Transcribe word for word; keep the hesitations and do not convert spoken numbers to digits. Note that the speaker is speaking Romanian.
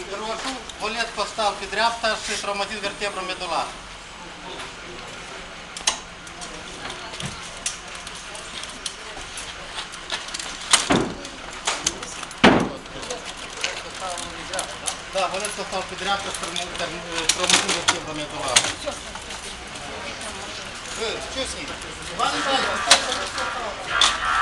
roșu, bolet costal pe dreapta și traumatism vertebro-medular. Da, bolet costal pe dreapta și traumatism vertebro-medular. Ce-o zi?